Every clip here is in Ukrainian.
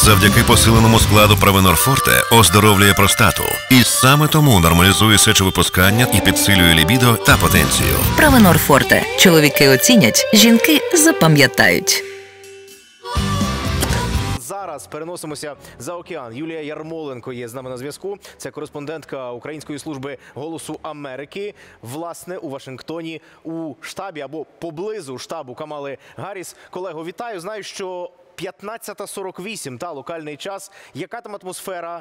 Завдяки посиленому складу Провенор Форте оздоровлює простату. І саме тому нормалізує сечовипускання і підсилює лібідо та потенцію. Провенор Форте. Чоловіки оцінять, жінки запам'ятають. Зараз переносимося за океан. Юлія Ярмоленко є з нами на зв'язку. Це кореспондентка Української служби «Голосу Америки». Власне, у Вашингтоні, у штабі або поблизу штабу Камали Гарріс. Колего, вітаю. Знаю, що 15:48, локальний час. Яка там атмосфера?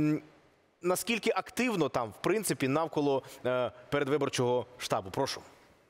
Наскільки активно там, в принципі, навколо передвиборчого штабу? Прошу.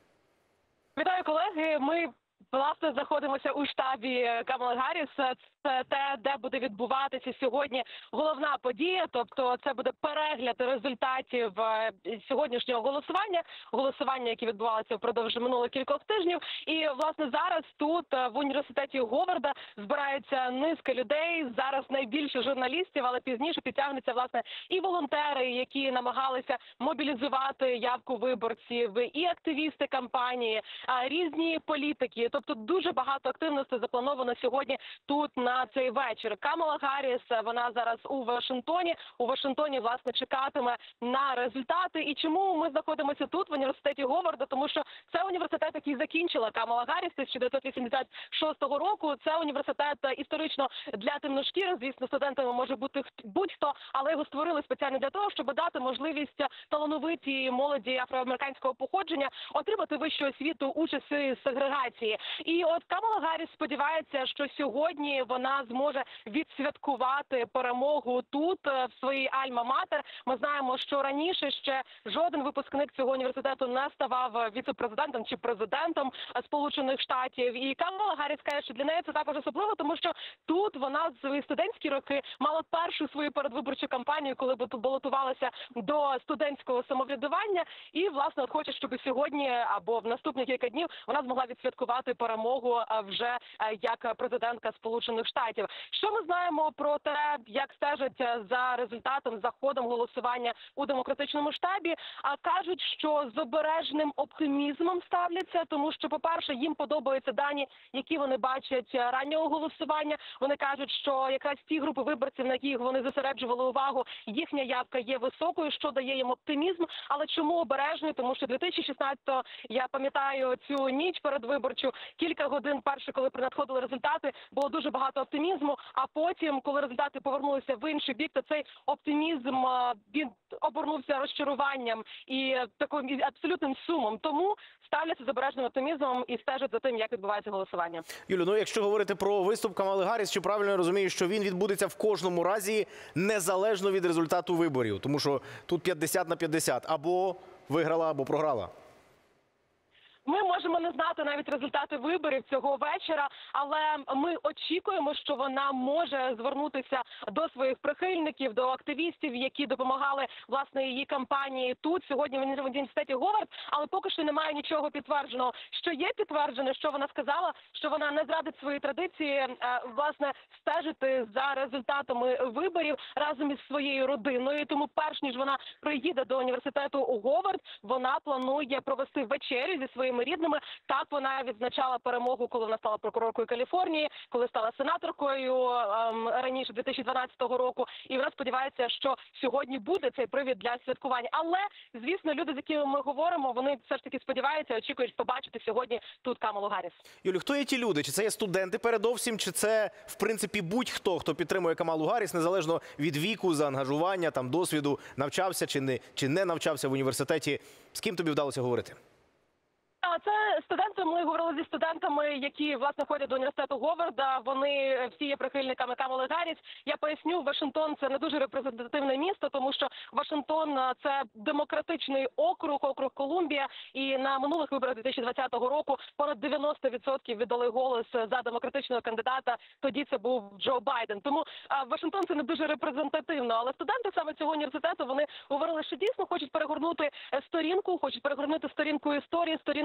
Вітаю, колеги. Ми, власне, знаходимося у штабі Камали Гарріс. Це те, де буде відбуватися сьогодні головна подія, тобто це буде перегляд результатів сьогоднішнього голосування, яке відбувалося впродовж минулих кількох тижнів. І, власне, зараз тут, в університеті Говарда, збирається низка людей, зараз найбільше журналістів, але пізніше підтягнуться, власне, і волонтери, які намагалися мобілізувати явку виборців, і активісти кампанії, різні політики. Тобто дуже багато активності заплановано сьогодні тут на цей вечір. Камала Гарріс, вона зараз у Вашингтоні. У Вашингтоні, власне, чекатиме на результати. І чому ми знаходимося тут, в університеті Говарда? Тому що це університет, який закінчила Камала Гарріс 1986 року. Це університет історично для темношкірих. Звісно, студентами може бути будь-хто, але його створили спеціально для того, щоб дати можливість талановитій молоді афроамериканського походження отримати вищу освіту у часи сегрегації. І от Камала Гарріс сподівається, що сьогодні вона зможе відсвяткувати перемогу тут, в своїй Альма-Матер. Ми знаємо, що раніше ще жоден випускник цього університету не ставав віце-президентом чи президентом Сполучених Штатів. І Камала Гарріс каже, що для неї це також особливо, тому що тут вона в свої студентські роки мала першу свою передвиборчу кампанію, коли балотувалася до студентського самоврядування. І, власне, от хоче, щоб сьогодні або в наступні кілька днів вона змогла відсвяткувати перемогу вже як президентка Сполучених Штатів. Що ми знаємо про те, як стежать за результатом, за ходом голосування у демократичному штабі? Кажуть, що з обережним оптимізмом ставляться, тому що, по-перше, їм подобаються дані, які вони бачать раннього голосування. Вони кажуть, що якраз ті групи виборців, на яких вони зосереджували увагу, їхня явка є високою, що дає їм оптимізм. Але чому обережний? Тому що 2016-го, я пам'ятаю цю ніч передвиборчу, кілька годин перше, коли надходили результати, було дуже багато оптимізму, а потім, коли результати повернулися в інший бік, то цей оптимізм, він обернувся розчаруванням і таким абсолютним сумом. Тому ставляться з обережним оптимізмом і стежать за тим, як відбувається голосування. Юлю, ну якщо говорити про виступ Камали Гарріс, чи правильно я розумію, що він відбудеться в кожному разі незалежно від результату виборів? Тому що тут 50/50. Або виграла, або програла. Ми можемо не знати навіть результати виборів цього вечора, але ми очікуємо, що вона може звернутися до своїх прихильників, до активістів, які допомагали, власне, її кампанії тут, сьогодні в університеті Говард, але поки що немає нічого підтвердженого. Що є підтверджене, що вона сказала, що вона не зрадить свої традиції, власне, стежити за результатами виборів разом із своєю родиною. Тому перш ніж вона приїде до університету Говард, вона планує провести вечерю зі своїми рідними. Так вона відзначала перемогу, коли вона стала прокуроркою Каліфорнії, коли стала сенаторкою раніше 2012 року. І вона сподівається, що сьогодні буде цей привід для святкування. Але, звісно, люди, з якими ми говоримо, вони все ж таки сподіваються, очікують побачити сьогодні тут Камалу Гарріс. Юлі, хто є ті люди? Чи це є студенти передовсім, чи це, в принципі, будь-хто, хто підтримує Камалу Гарріс, незалежно від віку, заангажування, досвіду, навчався чи не навчався в університеті? З ким тобі вдалося говорити? Це студенти, ми говорили зі студентами, які, власне, ходять до університету Говарда. Вони всі є прихильниками Камали Гарріс. Я поясню, Вашингтон – це не дуже репрезентативне місто, тому що Вашингтон – це демократичний округ Колумбія. І на минулих виборах 2020 року понад 90% віддали голос за демократичного кандидата. Тоді це був Джо Байден. Тому Вашингтон – це не дуже репрезентативно. Але студенти саме цього університету, вони говорили, що дійсно хочуть перегорнути сторінку історії, сторінку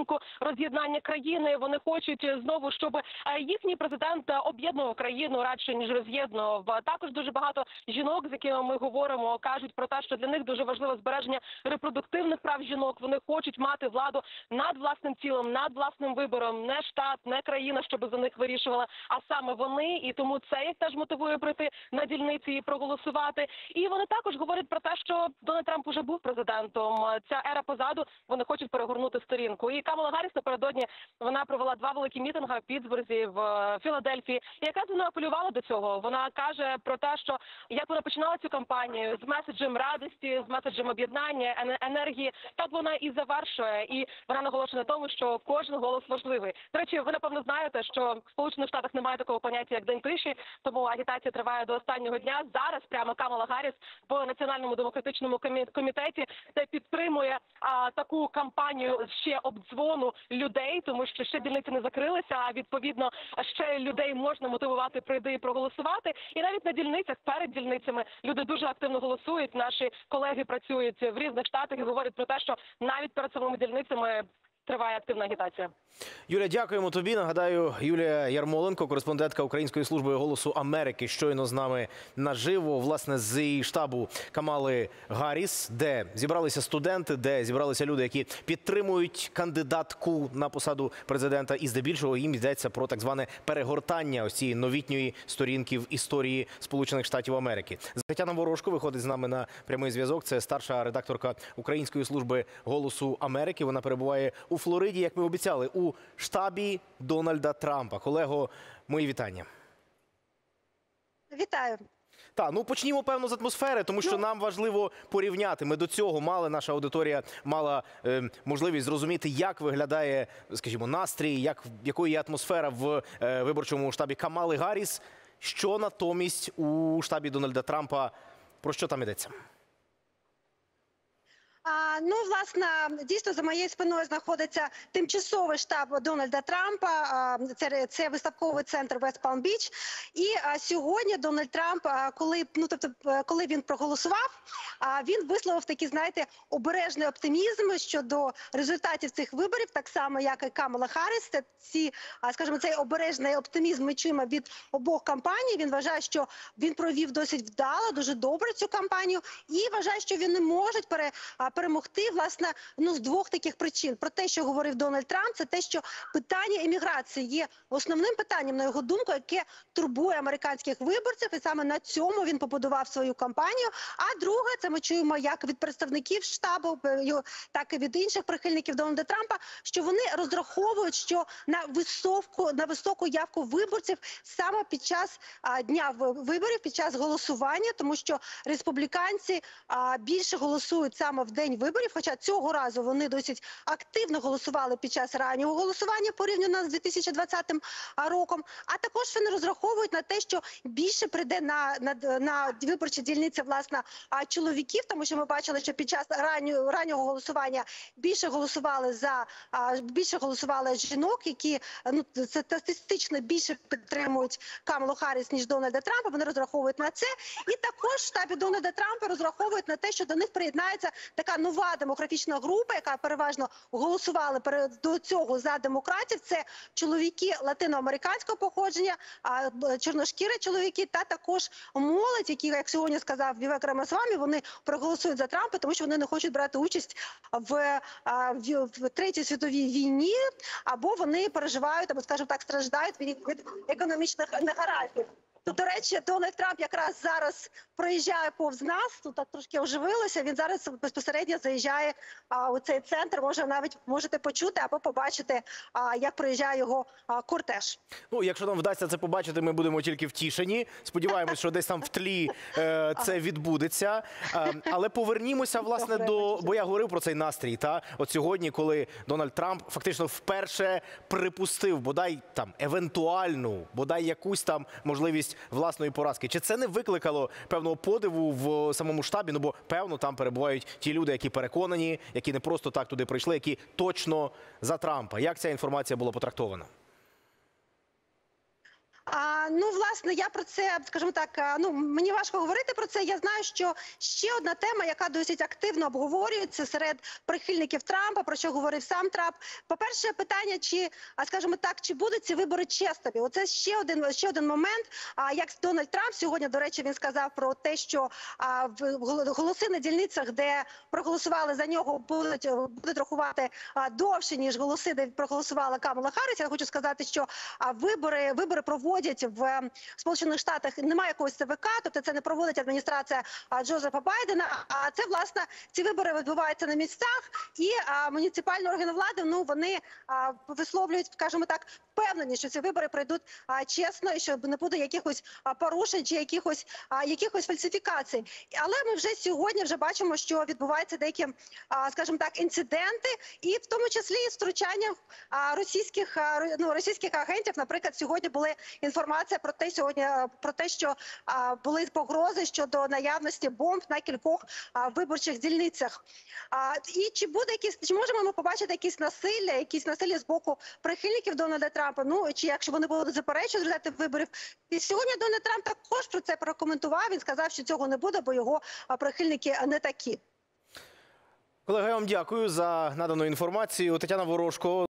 підтримку роз'єднання країни. Вони хочуть знову, щоб їхній президент об'єднував країну радше, ніж роз'єднував. Також дуже багато жінок, з якими ми говоримо, кажуть про те, що для них дуже важливо збереження репродуктивних прав жінок. Вони хочуть мати владу над власним тілом, над власним вибором, не штат, не країна, щоб за них вирішувала, а саме вони. І тому це їх теж мотивує прийти на дільниці і проголосувати. І вони також говорять про те, що Дональд Трамп уже був президентом. Ця ера позаду, вони хочуть перегорнути сторінку. І Камала Гарріс напередодні вона провела 2 великі мітинги в Піттсбурзі, в Філадельфії. І якраз вона апелювала до цього. Вона каже про те, що як вона починала цю кампанію з меседжем радості, з меседжем об'єднання, енергії, так вона і завершує. І вона наголошує на тому, що кожен голос важливий. До речі, ви, напевно, знаєте, що в Сполучених Штатах немає такого поняття, як День тиші, тому агітація триває до останнього дня. Зараз прямо Камала Гарріс в Національному демократичному комітеті підтримує таку кампанію ще обдзвону людей, тому що ще дільниці не закрилися, а відповідно ще людей можна мотивувати прийти і проголосувати. І навіть на дільницях, перед дільницями люди дуже активно голосують. Наші колеги працюють в різних штатах і говорять про те, що навіть перед самими дільницями триває активна агітація. Юля, дякуємо тобі. Нагадаю, Юлія Ярмоленко, кореспондентка Української служби «Голосу Америки», щойно з нами наживо, власне, з її штабу Камали Гарріс, де зібралися студенти, де зібралися люди, які підтримують кандидатку на посаду президента. І здебільшого їм йдеться про так зване перегортання ось цієї новітньої сторінки в історії Сполучених Штатів Америки. Тетяна Ворожко виходить з нами на прямий зв'язок. Це старша редакторка Української служби «Голосу Америки». Вона перебуває у Флориді, як ми обіцяли, у штабі Дональда Трампа. Колего, мої вітання. Вітаю. Так, ну почнімо, певно, з атмосфери, тому що нам важливо порівняти. Ми до цього мали, наша аудиторія мала можливість зрозуміти, як виглядає, скажімо, настрій, якою є атмосфера в виборчому штабі Камали Гарріс. Що натомість у штабі Дональда Трампа, про що там йдеться? Ну, власне, дійсно, за моєю спиною знаходиться тимчасовий штаб Дональда Трампа. Це виставковий центр Вест Палм-Біч. І сьогодні Дональд Трамп, коли він проголосував, він висловив такий, знаєте, обережний оптимізм щодо результатів цих виборів, так само, як і Камала Гарріс. Скажімо, цей обережний оптимізм ми чуємо від обох кампаній. Він вважає, що він провів досить вдало, дуже добре цю кампанію. І вважає, що він не може перемогти, власне, з 2 таких причин. Про те, що говорив Дональд Трамп, це те, що питання імміграції є основним питанням, на його думку, яке турбує американських виборців, і саме на цьому він побудував свою кампанію. А друге, це ми чуємо як від представників штабу, так і від інших прихильників Дональда Трампа, що вони розраховують, що на високу явку виборців саме під час дня виборів, під час голосування, тому що республіканці більше голосують саме в день виборів, хоча цього разу вони досить активно голосували під час раннього голосування порівняно з 2020 роком. А також вони розраховують на те, що більше прийде на виборчі дільниці, власне, чоловіків, тому що ми бачили, що під час раннього голосування більше голосували жінок, які статистично більше підтримують Камалу Гарріс, ніж Дональда Трампа. Вони розраховують на це. І також в штабі Дональда Трампа розраховують на те, що до них приєднається така нова демографічна група, яка переважно голосувала до цього за демократів. Це чоловіки латиноамериканського походження, чорношкірі чоловіки та також молодь, які, як сьогодні сказав Вівек Рамасвамі, вони проголосують за Трампа, тому що вони не хочуть брати участь в Третій світовій війні, або вони переживають, або, скажімо так, страждають від економічних негараздів. До речі, Дональд Трамп якраз зараз проїжджає повз нас, тут так трошки оживилося, він зараз безпосередньо заїжджає у цей центр, навіть можете почути або побачити, як проїжджає його кортеж. Ну, якщо нам вдасться це побачити, ми будемо тільки втішені. Сподіваємось, що десь там в тлі це відбудеться. Але повернімося, власне, бо я говорив про цей настрій, от сьогодні, коли Дональд Трамп фактично вперше припустив, бодай там евентуальну, бодай якусь там можливість власної поразки. Чи це не викликало певного подиву в самому штабі? Ну, бо, певно, там перебувають ті люди, які переконані, які не просто так туди прийшли, які точно за Трампа. Як ця інформація була потрактована? Ну, власне, я про це, скажімо так, мені важко говорити про це. Я знаю, що ще одна тема, яка досить активно обговорюється серед прихильників Трампа, про що говорив сам Трамп. По-перше, питання, скажімо так, чи будуть ці вибори чесними? Оце ще один момент. Як Дональд Трамп сьогодні, до речі, він сказав про те, що голоси на дільницях, де проголосували за нього, будуть рахувати довше, ніж голоси, де проголосувала Камала Харріс. Я хочу сказати, що вибори проводять в Сполучених Штатах, немає якогось ЦВК, тобто це не проводить адміністрація Джозефа Байдена, а це, власне, ці вибори відбуваються на місцях, і муніципальні органи влади, вони висловлюють, скажімо так, впевнені, що ці вибори пройдуть чесно і що не буде якихось порушень чи якихось фальсифікацій. Але ми вже сьогодні бачимо, що відбуваються деякі, скажімо так, інциденти, і в тому числі і втручання російських агентів. Наприклад, сьогодні була інформація про те, що були погрози щодо наявності бомб на кількох виборчих дільницях. І чи можемо ми побачити якісь насилля з боку прихильників Дональда Трампа, чи якщо вони будуть заперечувати результати виборів. І сьогодні Дональд Трамп також про це прокоментував, він сказав, що цього не буде, бо його прихильники не такі. Колеги, я вам дякую за надану інформацію. Тетяна Ворожко.